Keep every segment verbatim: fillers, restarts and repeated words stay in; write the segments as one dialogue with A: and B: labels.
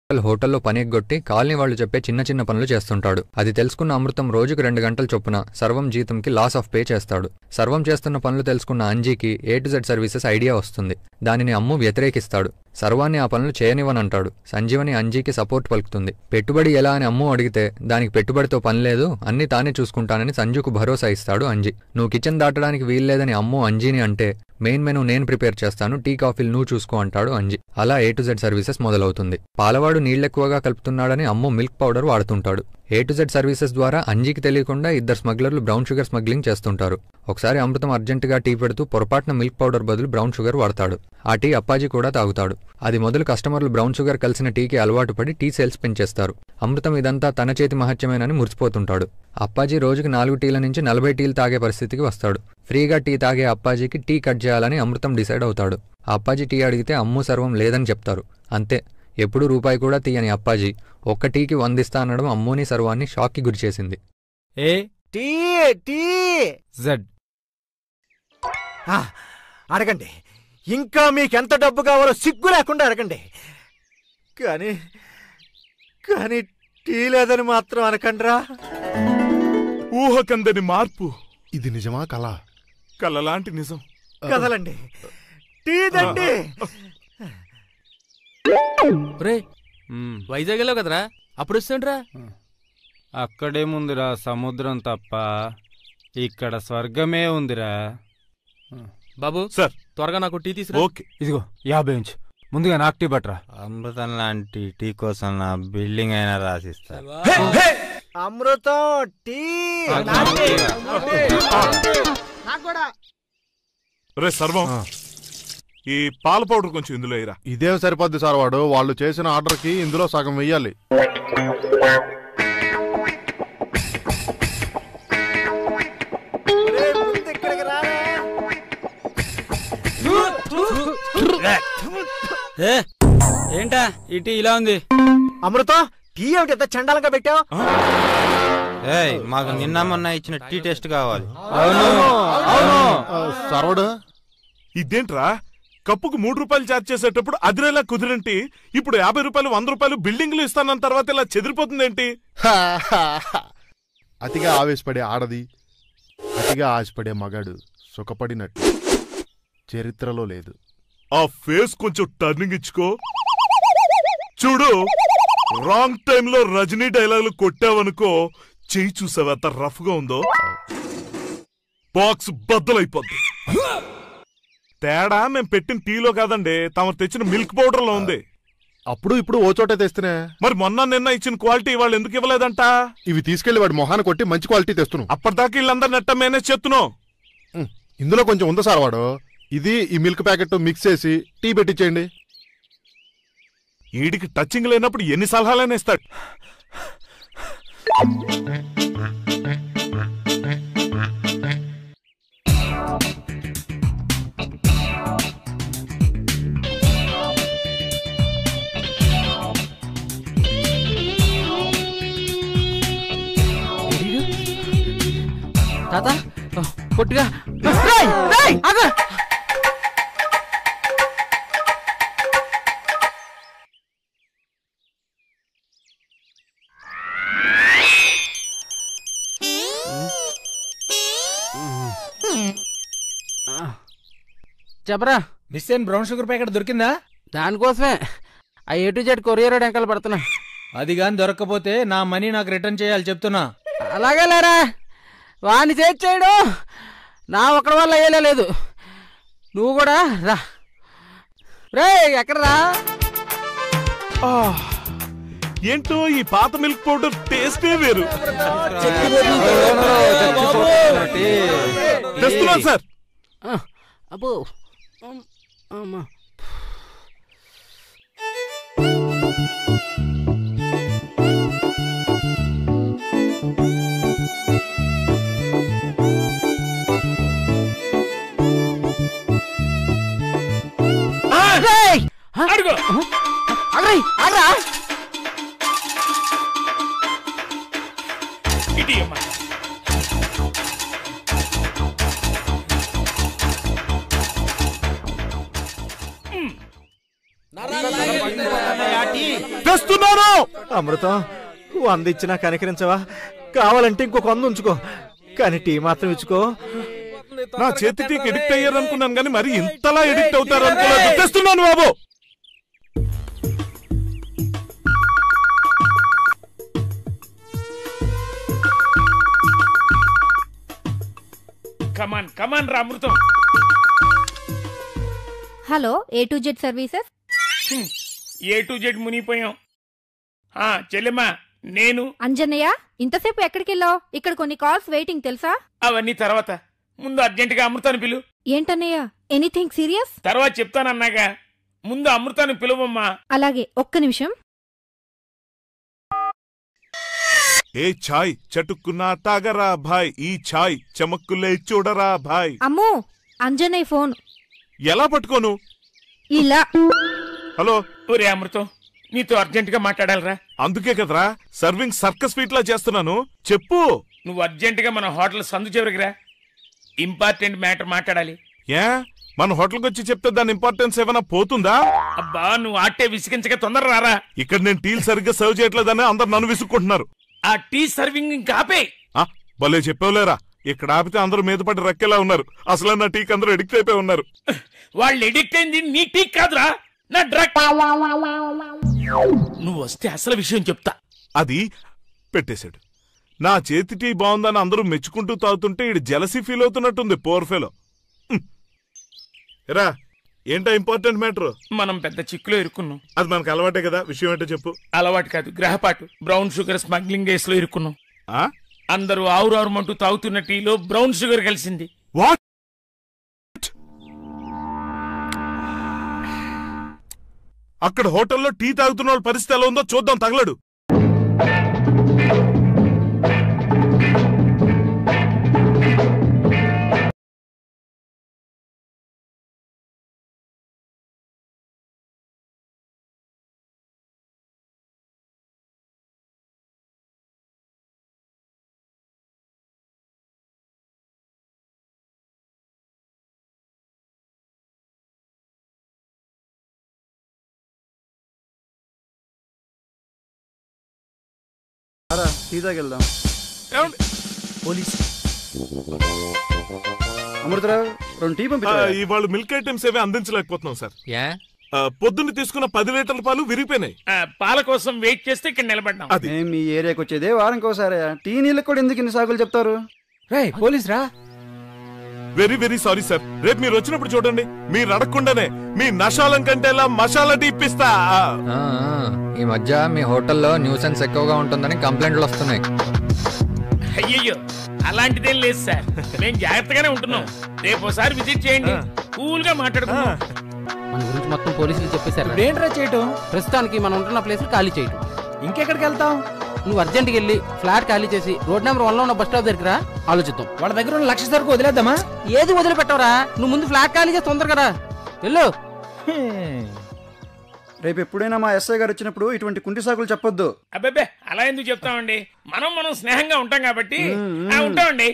A: హోటల్లో పని ఎగ్గొట్టి కాలనీ వాళ్ళు చెప్పే చిన్న చిన్న పనులు చేస్తుంటాడు. అది తెలుసుకున్న అమృతం రోజుకు రెండు గంటల చొప్పున సర్వం జీతంకి లాస్ ఆఫ్ పే చేస్తాడు. సర్వం చేస్తున్న పనులు తెలుసుకున్న అంజీకి A to Z services idea వస్తుంది. దానిని అమ్ము వ్యతిరేకిస్తాడు. సర్వాన్ని ఆ పనులు చేయనివనంటాడు. సంజీవని అంజీకి సపోర్ట్ పలుకుతుంది. పెట్టుబడి ఎలా అని అమ్ము అడిగితే దానికి పెట్టుబడితో పని లేదు, అన్ని తానే చూసుకుంటానని సంజుకు భరోసా ఇస్తాడు అంజీ. నువ్వు కిచెన్ దాటడానికి వీల్లేదని అమ్ము అంజీని అంటే మెయిన్ మెనూ నేను ప్రిపేర్ చేస్తాను, టీ కాఫీలు నువ్వు చూసుకో అంటాడు అంజీ. అలా ఏ టు జెడ్ సర్వీసెస్ మొదలవుతుంది. పాలవాడు నీళ్లెక్కువగా కలుపుతున్నాడని అమ్ము మిల్క్ పౌడర్ వాడుతుంటాడు. ఏ టు జెడ్ సర్వీసెస్ ద్వారా అంజీకి తెలియకుండా ఇద్దరు స్మగ్లర్లు బ్రౌన్ షుగర్ స్మగ్లింగ్ చేస్తుంటారు. ఒకసారి అమృతం అర్జెంటుగా టీ పెడుతూ పొరపాటున మిల్క్ పౌడర్ బదులు బ్రౌన్ షుగర్ వాడతాడు. ఆ టీ అప్పాజీ కూడా తాగుతాడు. అది మొదలు కస్టమర్లు బ్రౌన్ షుగర్ కలిసిన టీకి అలవాటు పడి టీ సేల్స్ పెంచేస్తారు. అమృతం ఇదంతా తన చేతి మహత్యమేనని మురిసిపోతుంటాడు. అప్పాజీ రోజుకి నాలుగు టీల నుంచి నలభై టీలు తాగే పరిస్థితికి వస్తాడు. ఫ్రీగా టీ తాగే అప్పాజీకి టీ కట్ చేయాలని అమృతం డిసైడ్ అవుతాడు. అప్పాజీ టీ అడిగితే అమ్ము సర్వం లేదని చెప్తారు. అంతే, ఎప్పుడూ రూపాయి కూడా తీయని అప్పాజీ ఒక్క టీకి వందిస్తా అనడం అమ్మూని సర్వాన్ని షాక్కి గురిచేసింది.
B: ఏ టీ టీ జెడ్ అడగండి, ఇంకా మీకెంత డబ్బు కావాలో సిగ్గు లేకుండా అడగండి. కానీ కానీ టీ లేదని మాత్రం అనకండ్రా.
C: ఊహకందని మార్పు.
D: ఇది నిజమా కళ?
C: కలలాంటి నిజం
B: కదలండి. టీ దండి.
E: వైజాగ్ వెళ్ళావు కదరా, అప్పుడు వస్తుండ్రా.
F: అక్కడేముందిరా సముద్రం తప్ప, ఇక్కడ స్వర్గమే ఉందిరా.
E: బాబు
C: సార్,
E: త్వరగా నాకు టీ తీసుకురా.
C: ఓకే,
F: ఇదిగో యాభై ఇంచు ముందుగా నాకు టీ పట్టరా.
G: అమృతం లాంటి టీ కోసం నా బిల్డింగ్ అయినా రాసిస్తారు.
B: అమృతం టీ
C: రే సర్వం, ఈ పాల పౌడర్ కొంచెం ఇందులో వేయరా.
D: ఇదేం సరిపోద్ది సార్, వాడు వాళ్ళు చేసిన ఆర్డర్ కి ఇందులో సగం వెయ్యాలి.
E: ఏంటా ఈ టీ ఇలా ఉంది?
B: అమృతం టీ ఏమిటి ఎంత చండాలంగా పెట్టావు?
G: మాకు నిన్న మొన్న ఇచ్చిన టీ టేస్ట్ కావాలి.
D: సర్వడు
C: ఇదేంట్రా, కప్పుకు మూడు రూపాయలు చార్జ్ చేసేటప్పుడు అదిరేలా కుదిరేంటి, ఇప్పుడు యాభై రూపాయలు వంద రూపాయలు బిల్డింగ్లు ఇస్తానన్న తర్వాత ఇలా చెదిరిపోతుందేంటి?
D: అతిగా ఆవేశపడే ఆడది, అతిగా ఆశపడే మగాడు సుఖపడినట్టు చరిత్రలో లేదు.
C: ఆ ఫేస్ కొంచెం టర్నింగ్ ఇచ్చుకో. చూడు, రాంగ్ టైంలో రజనీ డైలాగులు కొట్టావనుకో, చెయ్యి చూసావా ఎంత రఫ్ గా ఉందో, బాక్స్ బద్దలైపోద్ది. తేడా మేం పెట్టిన టీలో కాదండి, తమరు తెచ్చిన మిల్క్ పౌడర్ లో ఉంది.
D: అప్పుడు ఇప్పుడు ఓ చోటే తెస్తున్నా.
C: మరి మొన్న నిన్న ఇచ్చిన క్వాలిటీ వాళ్ళు ఎందుకు ఇవ్వలేదంట?
D: ఇవి తీసుకెళ్లి వాడి మొహాన్ని కొట్టి మంచి క్వాలిటీ తెస్తున్నావు.
C: అప్పటిదాకా వీళ్ళందరూ నెట్ట మేనేజ్ చేస్తున్నావు.
D: ఇందులో కొంచెం ఉందా సార్ వాడు, ఇది ఈ మిల్క్ ప్యాకెట్ మిక్స్ చేసి టీ పెట్టించేయండి.
C: వీడికి టచింగ్ లేనప్పుడు ఎన్ని సలహాలైనా ఇస్తాడు.
E: తాత పొట్టిగా చెప్పరా.
B: మిస్ అయిన బ్రౌన్ షుగర్ ప్యాకెట్ దొరికిందా?
E: దానికోసమే ఆ ఏ టు జెడ్ కొరియర్ వెనకాల పడుతున్నా.
B: అది గాని దొరకకపోతే నా మనీ నాకు రిటర్న్ చేయాలి చెప్తున్నా.
E: అలాగే లేరా, వాడిని చేర్చేయడు నా ఒక్కడి వల్ల అయ్యేలా లేదు. నువ్వు కూడా రా. రే ఎక్కడ రా?
C: ఏంటో ఈ పాత మిల్క్ పౌడర్ టేస్టే వేరు. తెస్తున్నాను సార్.
E: అబ్బో అమ్మా.
C: అడుగు
E: అగ్రై అగ్రా
C: తెస్తున్నా.
B: అమృతం వంద ఇచ్చినా కనికరించవా? కావాలంటే ఇంకొక వంద ఉంచుకో, కానీ టీ మాత్రం ఇచ్చుకో.
C: నా చేతి టీకి ఎడిక్ట్ అయ్యారు అనుకున్నాను కానీ మరి ఇంతలా ఎడిక్ట్ అవుతారు అనుకోలేదు. తెస్తున్నాను బాబు.
H: కమాన్ కమాన్ రా Amrutham.
I: Hello, A to Z services.
H: A to Z మునిగిపోయాం. చెల్లెమ్మా, నేను
I: అంజన్నయ్య, ఇంతసేపు ఎక్కడికి వెళ్ళావు? ఇక్కడ కొన్ని కాల్స్ వెయిటింగ్ తెలుసా?
H: అవన్నీ తర్వాత, ముందు అర్జెంటుగా అమృతాన్ని పిలు.
I: ఏంటన్నయ్య, ఎనీథింగ్ సీరియస్?
H: తర్వాత చెప్తానన్నాగా, ముందు అమృతాన్ని పిలువమ్మా.
I: అలాగే, ఒక్క నిమిషం.
C: ఏ ఛాయ్ చటుక్కున్నా తాగరా భాయ్, ఈ ఛాయ్ చమక్కులే చూడరా భాయ్.
I: అమ్మో, అంజన్నయ్య ఫోన్.
C: ఎలా పట్టుకోను?
I: ఇలా.
C: హలో.
H: ఒరే అమృతం, నీతో అర్జెంటుగా మాట్లాడాలరా.
C: అందుకే కదరా సర్వింగ్ సర్కస్ ఫీట్ లా చేస్తున్నాను. చెప్పు.
H: నువ్వు అర్జెంటుగా మన హోటల్ సందు చివరికి రా. ఇంపార్టెంట్ మ్యాటర్ మాట్లాడాలి.
C: ఏ మన హోటల్కి వచ్చి చెప్తే దాని ఇంపార్టెన్స్ ఏమైనా పోతుందా?
H: అబ్బా, నువ్వు ఆటే విసిగించక తొందర రారా.
C: ఇక్కడ నేను టీలు సరిగ్గా సర్వ్ చేయట్లేదని అందరు నన్ను విసుక్కుంటున్నారు.
H: ఆ టీ సర్వింగ్ ఇంకా ఆపే.
C: భలే చెప్పేవలేరా, ఇక్కడ ఆపితే అందరూ మీద పడి రక్కేలా ఉన్నారు. అసలు నా టీకి అందరూ ఎడిక్ట్ అయిపోయి ఉన్నారు.
H: వాళ్ళు ఎడిక్ట్ అయింది నీ టీ కాదురా, నా డ్రగ్. నువ్వు వస్తే అసలు విషయం చెప్తా.
C: అది పెట్టేశాడు. నా చేతి టీ బాగుందని అందరూ మెచ్చుకుంటూ తాగుతుంటే ఈడు జలసీ ఫీల్ అవుతున్నట్టుంది. Poor fellow. రా, ఏంటో ఇంపార్టెంట్ మ్యాటర్.
H: మనం పెద్ద చిక్కులో ఇరుక్కున్నాం.
C: అది మనకు అలవాటే కదా. విషయం ఏంటో చెప్పు.
H: అలవాటు కాదు, గ్రహపాటు. బ్రౌన్ షుగర్ స్మగ్లింగ్ కేసులో ఇరుక్కున్నాం.
C: ఆ
H: అందరూ ఆవురావుమంటూ తాగుతున్న టీలో బ్రౌన్ షుగర్ కలిసింది.
C: వాట్? అక్కడ హోటల్లో టీ తాగుతున్న వాళ్ళ పరిస్థితి ఎలా ఉందో చూద్దాం. తగలడు.
J: టీ తాగెళ్దాం.
H: పోలీస్
J: అమృతరావు, రెండు టీ పంపి.
C: ఇవాళ మిల్క్ ఐటమ్స్ ఏవే అందించలేకపోతున్నాం సార్.
A: ఏ
C: పొద్దున్న తీసుకున్న పది లీటర్ల పాలు విరిగిపోయినాయి.
H: పాల కోసం వెయిట్ చేస్తే ఇక్కడ నిలబడ్డాం.
C: అది
J: మేము మీ ఏరియాకి వచ్చేదే వారానికి ఒకసారి. టీ నీళ్ళకి కూడా ఎందుకు ఇన్ని సాగులు చెప్తారు?
B: పోలీస్ రా.
C: Very very sorry sir. రేపు మీరు వచ్చినప్పుడు చూడండి, మీరు అడగకుండానే మీ నషాలం కంటేలా మసాలా టీ ఇప్పిస్తా.
A: ఆ, ఆ, ఈ మధ్య మీ హోటల్లో న్యూసెన్స్ ఎక్కువగా ఉంటుందని కంప్లైంట్లు వస్తున్నాయి.
H: అయ్యయ్యో, అలాంటిదేం లేదు సార్. మేము జాగ్రత్తగానే ఉంటున్నాం. రేపు ఒకసారి విజిట్ చేయండి, కూల్ గా మాట్లాడుకుందాం.
E: మన గురించి మొత్తం పోలీసులు చెప్పేశారు.
B: ఏంట్రా చేయటం?
E: ప్రస్తుతానికి మనం ఉంటున్న ప్లేస్ ఖాళీ చేయటం.
B: ఇంకెక్కడికి వెళ్తాం?
E: నువ్వు అర్జెంట్కి వెళ్ళి ఫ్లాట్ ఖాళీ చేసి రోడ్ నెంబర్ వన్ లో ఉన్న బస్ స్టాప్ దగ్గర ఆలోచిద్దాం.
B: వాళ్ళ దగ్గర ఉన్న లక్ష సరుకు వదిలేద్దామా?
E: ఏది వదిలిపెట్టవరా, నువ్వు ముందు ఫ్లాట్ ఖాళీ చేసి తొందరగా రా. వెళ్ళు.
J: రేపు ఎప్పుడైనా మా ఎస్ఐ గారు వచ్చినప్పుడు ఇటువంటి కుంటి సాకులు చెప్పొద్దు.
H: అబ్బాబే, అలా ఎందుకు చెప్తామండి? మనం మనం స్నేహంగా ఉంటాం కాబట్టి ఉంటామండి.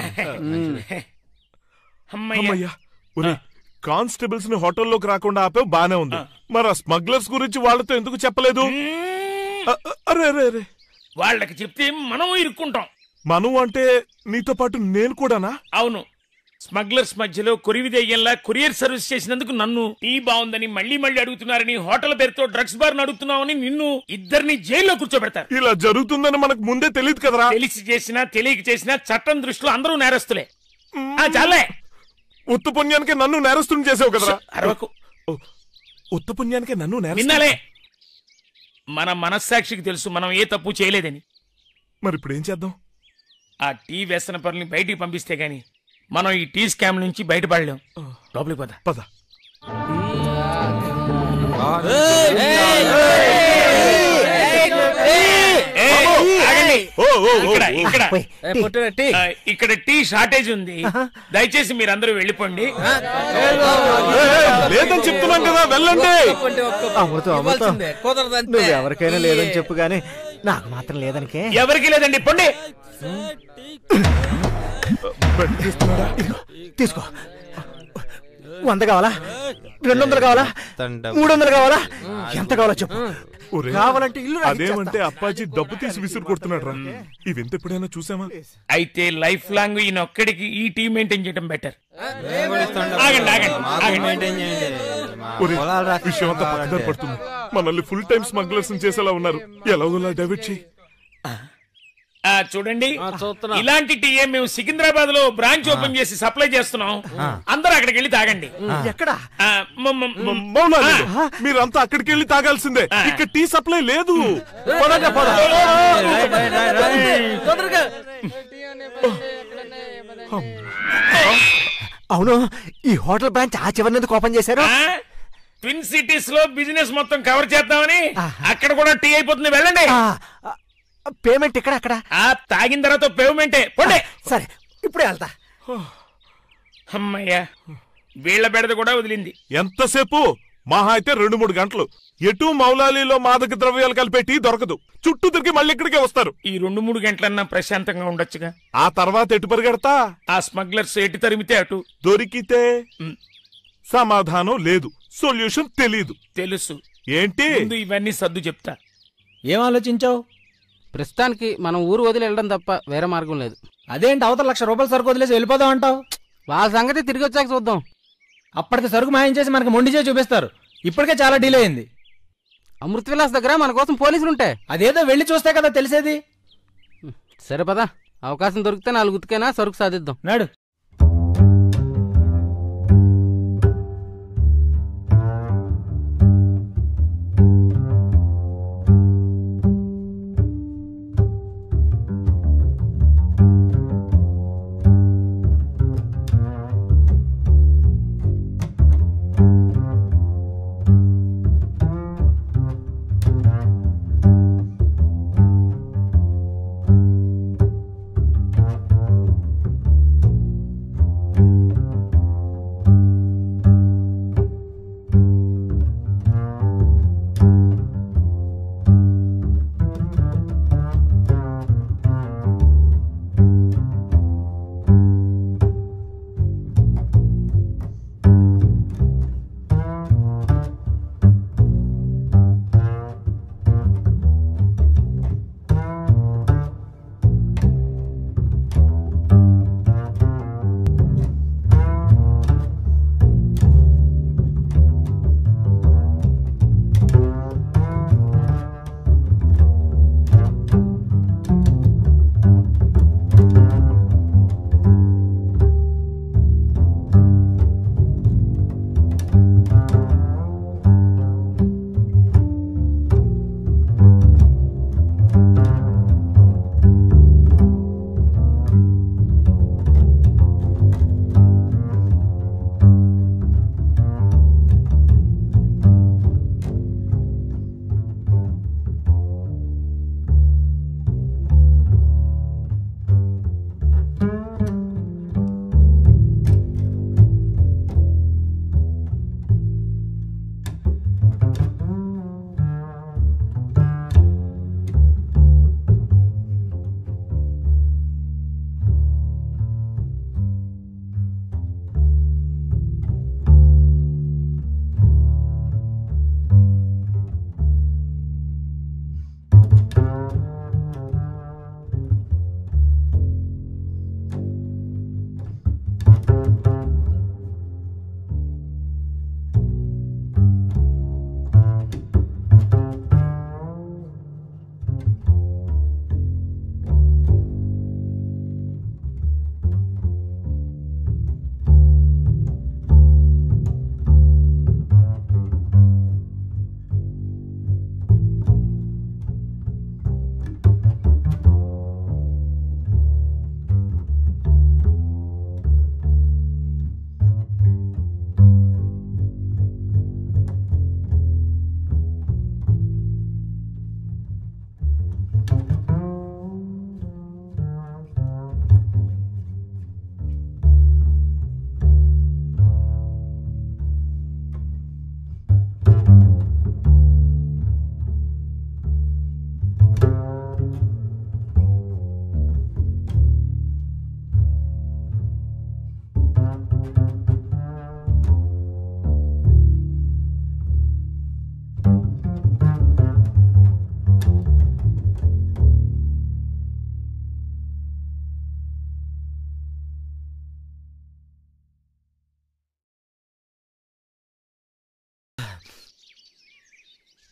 C: అమ్మయ్యా, కానిస్టేబుల్స్ ని హోటల్లోకి రాకుండా ఆపే బానే ఉంది. మరి ఆ స్మగ్లర్స్ గురించి వాళ్ళతో ఎందుకు చెప్పలేదు? అరే అరే అరే,
H: వాళ్ళకి చెప్తే మనం ఇరుక్కుంటాం.
C: మనం అంటే నీతో పాటు నేను కూడానా?
H: అవును. స్మగ్లర్స్ మధ్యలో కొరివి దెయ్యంలా కొరియర్ సర్వీస్ చేసినందుకు నన్ను, టీ బాగుందని మళ్లీ మళ్లీ అడుగుతున్నారని, హోటల్ పేరుతో డ్రగ్స్ బార్ అడుగుతున్నావని నిన్ను ఇద్దరిని జైల్లో కూర్చోబెడతారు.
C: ఇలా జరుగుతుందని మనకు ముందే తెలియదు కదరా.
H: తెలిసి చేసినా తెలియక చేసినా చట్టం దృష్టిలో అందరూ నేరస్తులే. చాలే,
C: ఉత్త పుణ్యానికి నన్ను నేరస్తుని చేసావు కదరా.
H: అరవకు.
C: ఉత్త పుణ్యానికి నన్ను
H: విన్నాలే. మన మనస్సాక్షికి తెలుసు మనం ఏ తప్పు చేయలేదని.
C: మరి ఇప్పుడు ఏం చేద్దాం?
H: ఆ టీ వ్యసన పనుల్ని బయటికి పంపిస్తే గాని మనం ఈ టీ స్కామ్ నుంచి బయటపడలేం. లోపలికి పద
C: పద.
H: ఇక్కడ టీ షార్టేజ్ ఉంది, దయచేసి మీరందరూ వెళ్ళిపోండి.
C: లేదని చెప్తున్నాం కదా, వెళ్ళండి.
B: అమృతం అమృతం, నువ్వు ఎవరికైనా లేదని చెప్పు గానీ నాకు మాత్రం లేదనికే.
H: ఎవరికి లేదండి, పొండి.
B: తీసుకో. వంద కావాలా? రెండు వందలు కావాలా? మూడు వందలు కావాలా? ఎంత కావాలో చెప్పు. కావాలంటే ఇల్లు
C: అదేమంటే అప్పాజీ డబ్బు తీసి విసురు కొడుతున్నాడు రా. ఇవెంత ఎప్పుడైనా చూసామా?
H: అయితే లైఫ్ లాంగ్ ఈయన ఒక్కడికి ఈ టీం మెయింటైన్ చేయడం బెటర్. ఆగండి ఆగండి ఆగండి.
C: విషయం అంతా పక్కదారి పడుతుంది. మనల్ని ఫుల్ టైం స్మగ్లర్స్ చేసేలా ఉన్నారు. ఎలాగోలా డైవర్ట్ చేయి.
H: చూడండి, ఇలాంటి టీఏ మేము సికింద్రాబాద్ లో బ్రాంచ్ ఓపెన్ చేసి సప్లై చేస్తున్నాం. అందరూ అక్కడికి వెళ్ళి తాగండి.
B: ఎక్కడ?
C: మీరంతా అక్కడికి వెళ్ళి తాగాల్సిందే. ఇక్కడ టీ సప్లై లేదు.
B: అవును, ఈ హోటల్ బ్రాంచ్ ఆ చివరి ఎందుకు ఓపెన్ చేశారు?
H: ట్విన్ సిటీస్ లో బిజినెస్ మొత్తం కవర్ చేద్దామని. అక్కడ కూడా టీ అయిపోతుంది, వెళ్ళండి.
B: పేమెంట్ ఇక్కడ అక్కడ
H: తాగిన తర్వాత పేమెంటే.
B: సరే, ఇప్పుడే వెళ్తా.
H: అమ్మయ్యా, వీళ్ళ బెడద కూడా వదిలింది.
C: ఎంతసేపు? మహా అయితే రెండు మూడు గంటలు. ఎటు మౌలాలీలో మాదక ద్రవ్యాలు కలిపే టీ దొరకదు. చుట్టూ తిరిగి మళ్ళీ ఇక్కడికే వస్తారు.
H: ఈ రెండు మూడు గంటలన్నా ప్రశాంతంగా ఉండొచ్చుగా.
C: ఆ తర్వాత ఎటు పరిగెడతా?
H: ఆ స్మగ్లర్స్ ఎటు తరిమితే అటు.
C: దొరికితే సమాధానం లేదు, సొల్యూషన్ తెలీదు.
H: తెలుసు.
C: ఏంటి?
H: ఇవన్నీ సర్దు చెప్తా.
E: ఏం ఆలోచించావు? ప్రస్తుతానికి మనం ఊరు వదిలి వెళ్ళడం తప్ప వేరే మార్గం లేదు. అదేంటి, అవతల లక్ష రూపాయలు సరుకు వదిలేసి వెళ్ళిపోదాం అంటావు? వాళ్ళ సంగతి తిరిగి వచ్చాక చూద్దాం. అప్పటికి సరుకు మాయం చేసి మనకి మొండి చేసి చూపిస్తారు. ఇప్పటికే చాలా డీల్ అయింది. అమృత విలాస్ దగ్గర మన కోసం పోలీసులు ఉంటాయి. అదేదో వెళ్ళి చూస్తే కదా తెలిసేది. సరే పదా, అవకాశం దొరికితే నాలుగు ఉతికైనా సరుకు సాధిద్దాం. నాడు.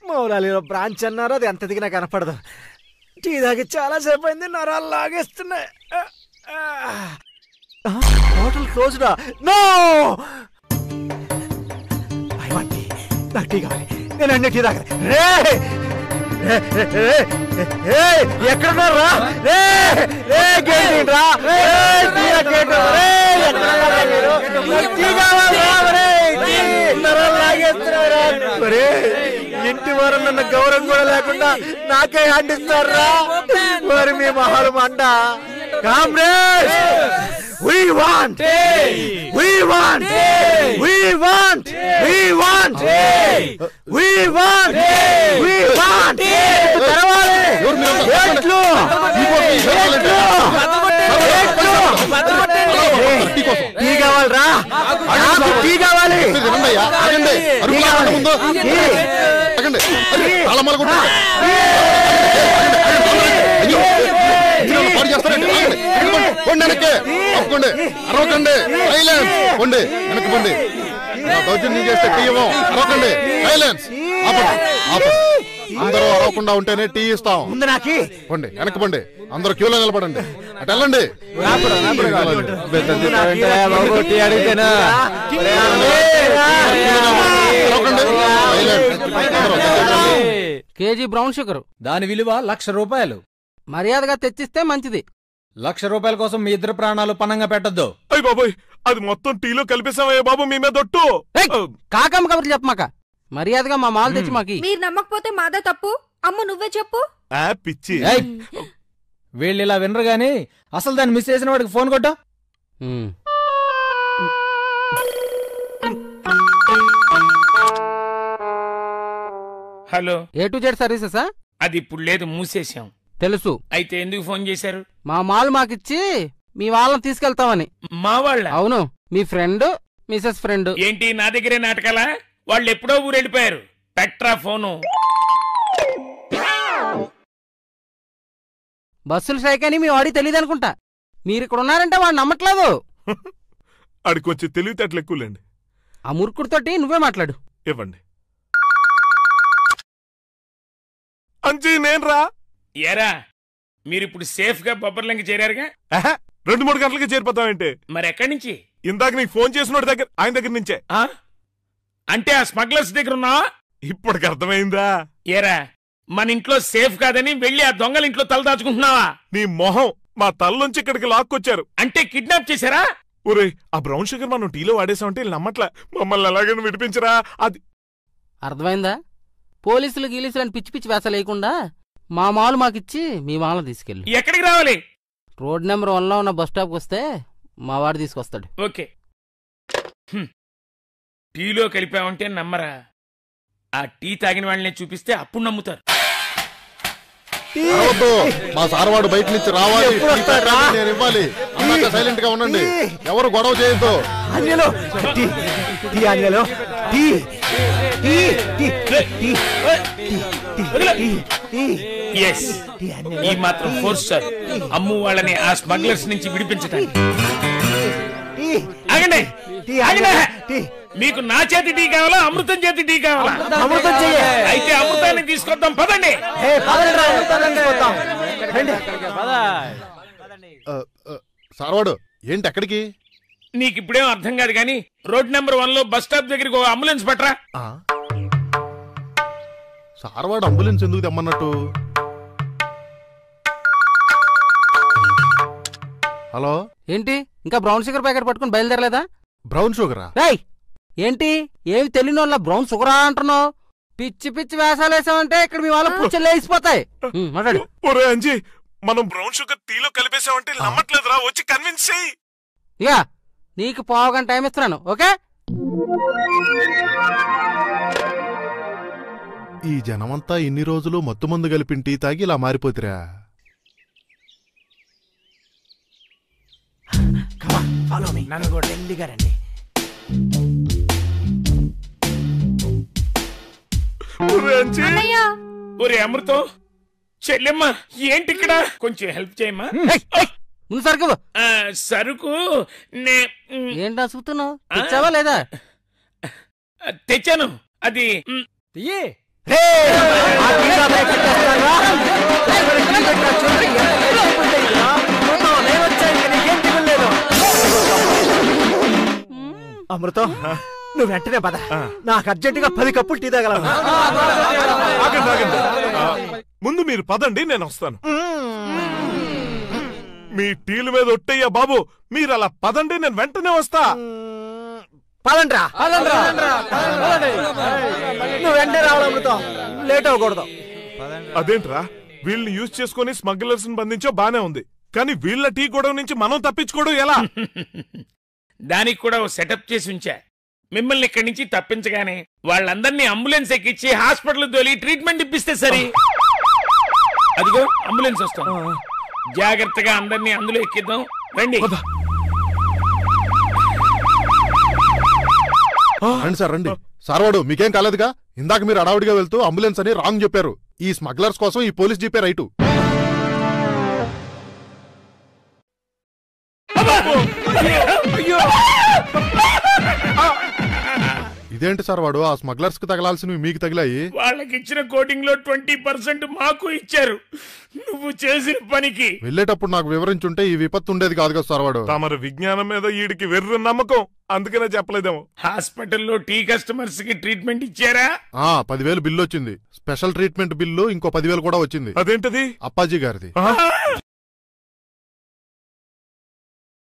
B: మౌలాలిలో బ్రాంచ్ అన్నారు, అది ఎంత దిగినా కనపడదు. టీ తాగి చాలాసేపు అయింది, నరాలు లాగేస్తున్నాయి. హోటల్ క్లోజ్డా? No, I want tea. నాకు టీ కావాలి, నేను అన్ని టీ తాగాలి. రే ఎక్కడున్నారా? రే రే గేట్ రా, ఇంటి వారు నన్ను గౌరవం కూడా లేకుండా నాకే అందిస్తారా? మరి మీ మహాలు మండ. Comrade, we want we want we want we want we want we want తెరవాలి. ఎట్లు టీ కావాలరా? టీ కావాలి.
D: అరవకండి, వెనక్కి దౌర్జన్యం చేస్తే టీ ఇవ్వం. అరవకండి, సైలెన్స్. అందరూ అరవకుండా ఉంటేనే టీ ఇస్తాం. పండి, వెనక్కి పండి. అందరూ క్యూలో నిలబడండి. అటు వెళ్ళండి.
E: కేజీ బ్రౌన్ షుగర్, దాని విలువ లక్ష రూపాయలు. మర్యాదగా తెచ్చిస్తే మంచిది. లక్ష రూపాయల కోసం మీ ఇద్దరు ప్రాణాలు పనంగా పెట్టద్దు.
C: అయ్య బాబోయ్, అది మొత్తం టీలో కలిపేసామయ్య బాబు, మీ మీద దొట్టు.
E: కాకమ్మ కబుర్లు చెప్పమాక, మర్యాదగా మా మాలు తెచ్చి మాకి.
I: మీరు నమ్మకపోతే మాదా తప్పు. అమ్ము నువ్వే చెప్పు.
C: పిచ్చి
E: వీళ్ళు ఇలా వినరు గాని అసలు దాన్ని మిస్ చేసిన వాడికి ఫోన్ కొట్టా.
H: హలో,
E: ఏ టు జెడ్ సర్వీసెసా?
H: అది ఇప్పుడు లేదు, మూసేశాం.
E: తెలుసు.
H: అయితే ఎందుకు ఫోన్ చేశారు?
E: మా మాల్ మాకిచ్చి మీ వాళ్ళని తీసుకెళ్తామని.
H: మా వాళ్ళ?
E: అవును, మీ ఫ్రెండ్ మిసెస్ ఫ్రెండ్.
H: ఏంటి నా దగ్గరే నాటకాలా? వాళ్ళు ఎప్పుడో ఊరు వెళ్ళిపోయారు. Petra phone.
E: బస్సులు స్ట్రైక్ అని మీ వాడికి తెలియదు అనుకుంటా. మీరు ఇక్కడ ఉన్నారంటే వాడు నమ్మట్లేదు.
C: అడికి వచ్చి తెలివితేటలు ఎక్కువలేండి.
E: ఆ మురుకుడితోటి నువ్వే మాట్లాడు.
C: ఇవ్వండి. అంజీ, నేను రా.
H: ఏరా, మీరిప్పుడు సేఫ్ గా బొబ్బర్లంకి చేరారుగా?
C: రెండు మూడు గంటలకి చేరిపోతామంటే.
H: మరి ఎక్కడి నుంచి?
C: ఇందాక నీకు ఫోన్ చేసిన దగ్గర, ఆయన దగ్గర నుంచే.
H: అంటే ఆ స్మగ్లర్స్ దగ్గర ఉన్నా?
C: ఇప్పటికి అర్థమైందా?
H: ఏరా, మన ఇంట్లో సేఫ్ కాదని వెళ్ళి ఆ దొంగల ఇంట్లో తల దాచుకుంటున్నావా?
C: నీ మొహం, మా తలలోంచి ఇక్కడికి లాక్కొచ్చారు.
H: అంటే కిడ్నాప్ చేశారా?
C: ఒరే, ఆ బ్రౌన్ షుగర్ మనం టీలో వాడేసామంటే నమ్మట్లా. మమ్మల్ని ఎలాగైనా విడిపించరా. అది
E: అర్థమైందా? పోలీసులు గీలీసులు అని పిచ్చి పిచ్చి వేస లేకుండా మా మాలు మాకిచ్చి మీ మాలను తీసుకెళ్ళి.
H: ఎక్కడికి రావాలి?
E: రోడ్ నెంబర్ వన్ లో ఉన్న బస్ స్టాప్ వస్తే మా వాడు తీసుకొస్తాడు.
H: ఓకే. టీలో కలిపామంటే నమ్మరా? ఆ టీ తాగిన వాళ్ళని చూపిస్తే అప్పుడు నమ్ముతారు.
D: మా సార్వాడు బయట నుంచి రావాలి, నేను ఇవ్వాలి. అన్నాక సైలెంట్ గా ఉండండి, ఎవరు గొడవ చేయొద్దు.
H: ఈ మాత్రం ఫోర్స్ సార్ అమ్ము వాళ్ళని ఆ స్మగ్లర్స్ నుంచి విడిపించడానికి. ఆగండి, మీకు నా చేతి టీ కావాలా, అమృతం చేతి టీ కావాలా?
B: అమృతం
H: అయితే అమృతాన్ని తీసుకొద్దాం, పదండి.
D: సార్వాడు ఏంటి ఎక్కడికి?
H: నీకు ఇప్పుడేం అర్థం కాదు గాని రోడ్ నెంబర్ వన్ లో బస్ స్టాప్ దగ్గరికి ఒక అంబులెన్స్ పట్రా.
D: సార్వాడు అంబులెన్స్ ఎందుకు తెమ్మన్నట్టు? హలో,
E: ఏంటి ఇంకా బ్రౌన్ షుగర్ ప్యాకెట్ పట్టుకుని బయలుదేరలేదా?
D: బ్రౌన్ షుగరా?
E: రాయ్, ఏంటి ఏమి తెలియని వాళ్ళ బ్రౌన్ షుగరా అంటున్నావు? పిచ్చి పిచ్చి వేసాలు వేసామంటే ఇక్కడ మీ వాళ్ళ పూచలు లేచిపోతాయి. మాట్లాడు.
C: ఒరే అంజీ, మనం బ్రౌన్ షుగర్ టీలో కలిపేసామంటే నమ్మట్లేదురా, వచ్చి కన్విన్స్ చెయ్యి.
E: ఇక నీకు పావు గంట టైం ఇస్తున్నాను, ఓకే?
D: ఈ జనమంతా ఇన్ని రోజులు మత్తుమందు కలిపిన టీ తాగి ఇలా మారిపోతురా.
B: నన్ను కూడా రెడ్డిగా రండి.
H: ఒరే అమృతం, చెల్లెమ్మ, ఏంటి ఇక్కడ? కొంచెం హెల్ప్ చేయమ్మా.
E: ముందు సరుకు.
H: సరుకు
E: ఏంటా చూస్తున్నావు? తెచ్చావా లేదా?
H: తెచ్చాను. అది
B: అమృతం నువ్వు వెంటనే పద, నాకు అర్జెంటుగా పది కప్పులు టీ తాగలను.
C: ఆగండి ఆగండి ఆ, ముందు మీరు పదండి, నేను వస్తాను. మీ టీల మీద ఒట్టయ్యా బాబు, మీరు అలా పదండి, నేను వెంటనే వస్తా.
B: పదండ్రా నువ్వు వెంటనే రావాలి అమృతం, లేట్ అవ్వకూడదు.
C: అదేంట్రా, వీళ్ళని యూజ్ చేసుకుని స్మగ్లర్స్ బంధించో బానే ఉంది, కానీ వీళ్ళ టీ గొడవ నుంచి మనం తప్పించుకోవడం ఎలా?
H: దానికి కూడా ఓ సెటప్ చేసి ఉంచా. మిమ్మల్ని ఇక్కడి నుంచి తప్పించగానే వాళ్ళందరినీ అంబులెన్స్ ఎక్కించి హాస్పిటల్ తోలి ట్రీట్మెంట్ ఇప్పిస్తే సరి. అదిగో అంబులెన్స్ వస్తాం, జాగ్రత్తగా అందరినీ అందులో ఎక్కిద్దాం. రండి.
D: రండి సార్ రండి. సార్ వాడు మీకేం కాలేదుగా? ఇందాక మీరు అడావుడిగా వెళ్తూ అంబులెన్స్ అని రాంగ్ చెప్పారు. ఈ స్మగ్లర్స్ కోసం ఈ పోలీస్ జీపే రైటు. ఇదేంటి సార్ వాడు ఆ స్మగ్లర్స్ కి తగలాల్సినవి మీకు తగిలాయి?
H: వాళ్ళకి ఇచ్చిన కోటింగ్ లో ట్వంటీ పర్సెంట్ మాకు ఇచ్చారు. నువ్వు చేసిన పనికి
D: వెళ్ళేటప్పుడు నాకు వివరించుంటే ఈ విపత్తు ఉండేది కాదు కదా సార్ వాడు.
C: తమరి విజ్ఞానం మీద ఈడికి వెర్ర నమ్మకం, అందుకనే చెప్పలేదేమో.
H: హాస్పిటల్లో టీ కస్టమర్స్ కి ట్రీట్మెంట్ ఇచ్చారా?
D: ఆ పదివేలు బిల్లు వచ్చింది. స్పెషల్ ట్రీట్మెంట్ బిల్లు ఇంకో పదివేలు కూడా వచ్చింది.
C: అదేంటది?
D: అప్పాజీ గారిది.